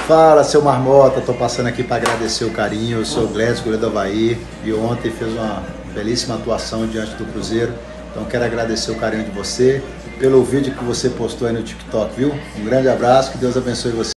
Fala, seu Marmota, tô passando aqui para agradecer o carinho. Eu sou o Glédio, goleiro do Avaí, e ontem fez uma belíssima atuação diante do Cruzeiro. Então quero agradecer o carinho de você, pelo vídeo que você postou aí no TikTok, viu? Um grande abraço, que Deus abençoe você.